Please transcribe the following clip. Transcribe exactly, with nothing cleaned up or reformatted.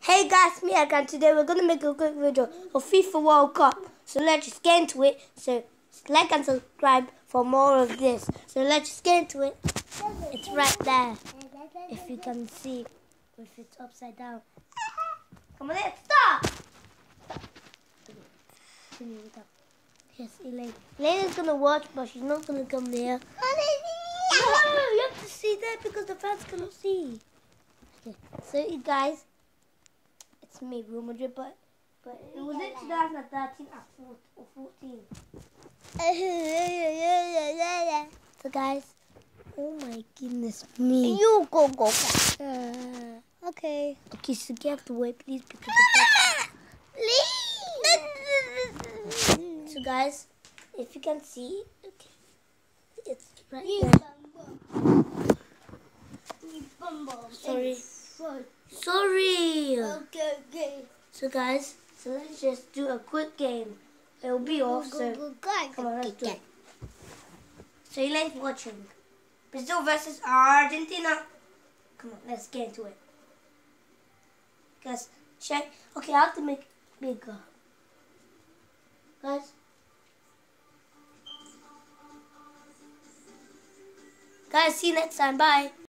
Hey guys, me again. Today we're gonna make a quick video of FIFA World Cup. So let's just get into it. So like and subscribe for more of this. So let's just get into it. It's right there. If you can see, if it's upside down. Come on, let's start. Yes, Elaine. Elaine is gonna watch, but she's not gonna come there. No, you have to see that because the fans cannot see. Okay, so you guys. It's me, Real Madrid, but but it was in twenty thirteen at four or fourteen. So guys, oh my goodness me. You go go. Uh, Okay. okay, so you have to wait, please, because the so guys, if you can see, okay, it's right there. Sorry. Sorry. Okay, okay. So guys, so let's just do a quick game. It'll be off, so come on, let's do it. So Elaine's watching. Brazil versus Argentina. Come on, let's get into it. Guys, check. Okay, I have to make bigger. Guys. Guys, see you next time. Bye.